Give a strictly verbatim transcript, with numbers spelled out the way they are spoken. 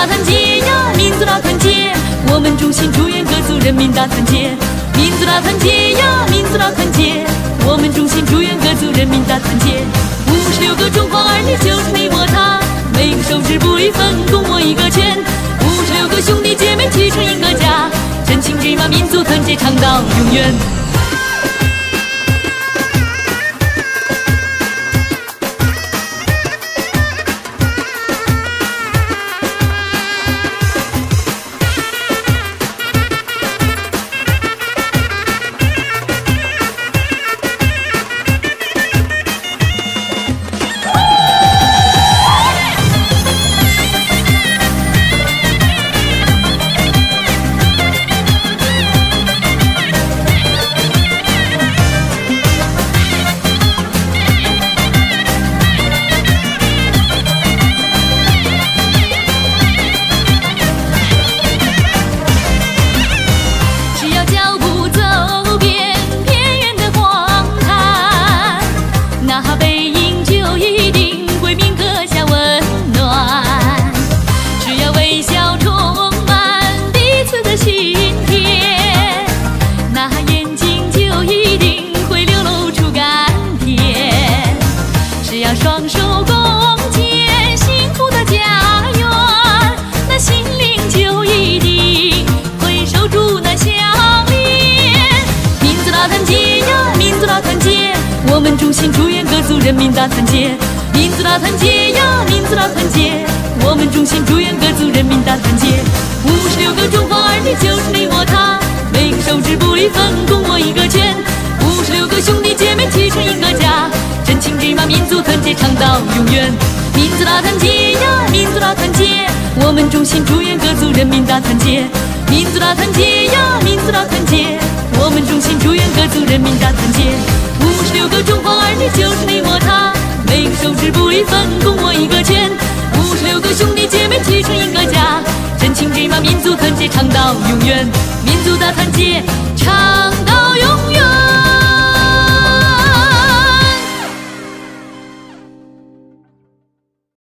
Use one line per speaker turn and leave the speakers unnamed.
大团结呀，民族大团结，我们衷心祝愿各族人民大团结。民族大团结呀，民族大团结，我们衷心祝愿各族人民大团结。五十六个中华儿女就是你我他，每个手指不离分，共握一个圈。五十六个兄弟姐妹齐成一个家，真情直把民族团结唱到永远。双手共建幸福的家园，那心灵就一定会守住那相连。民族大团结呀，民族大团结，我们衷心祝愿各族人民大团结。民族大团结呀，民族大团结，我们衷心祝愿各族人民大团结。五十六个中华儿女就是你我他，每个手指不离分，共握一个圈。五十六个兄弟姐妹齐成一个家，真情直把民族团结唱到永远。民族大团结呀，民族大团结，我们衷心祝愿各族人民大团结。民族大团结呀，民族大团结，我们衷心祝愿各族人民大团结。五十六个中华儿女就是你我他，每个手指不离分，共握一个圈。五十六个兄弟姐妹齐成一个家，真情直把民族团结唱到永远。民族大团结唱到